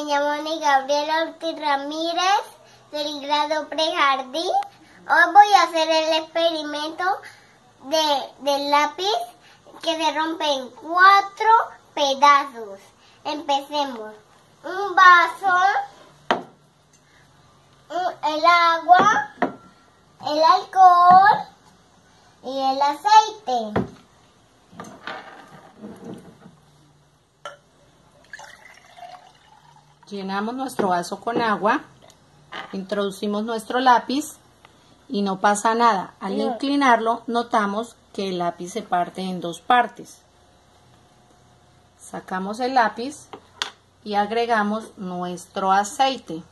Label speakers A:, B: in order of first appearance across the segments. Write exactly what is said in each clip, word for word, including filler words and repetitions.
A: Me llamo Ana Gabriela Ortiz Ramírez, del grado prejardín. Hoy voy a hacer el experimento de, del lápiz que se rompe en cuatro pedazos. Empecemos. Un vaso, un, el agua, el alcohol y el aceite.
B: Llenamos nuestro vaso con agua, introducimos nuestro lápiz y no pasa nada. Al
A: No.
B: inclinarlo, notamos que el lápiz se parte en dos partes. Sacamos el lápiz y agregamos nuestro aceite.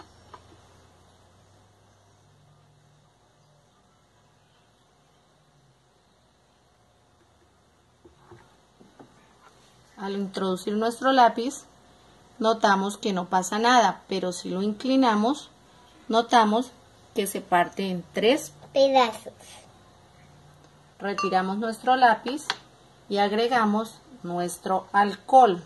B: Al introducir nuestro lápiz, notamos que no pasa nada, pero si lo inclinamos, notamos que se parte en tres
A: Pedazos.
B: Retiramos nuestro lápiz y agregamos nuestro alcohol.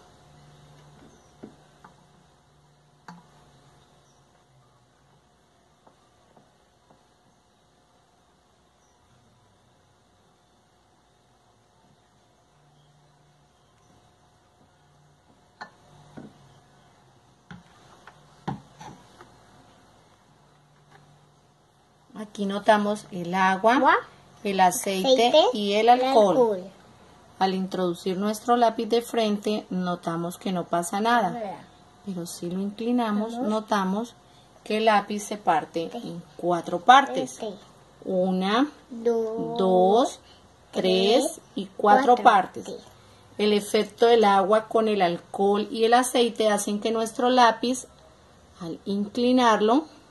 B: Aquí notamos el agua,
A: Agua,
B: el aceite,
A: aceite
B: y el
A: y
B: alcohol.
A: alcohol.
B: Al introducir nuestro lápiz de frente, notamos que no pasa nada. Pero si lo inclinamos,
A: Vamos.
B: notamos que el lápiz se parte en cuatro partes.
A: Este,
B: Una,
A: dos,
B: dos, tres y cuatro
A: cuatro.
B: partes.
A: Sí.
B: El efecto del agua con el alcohol y el aceite hacen que nuestro lápiz, al inclinarlo,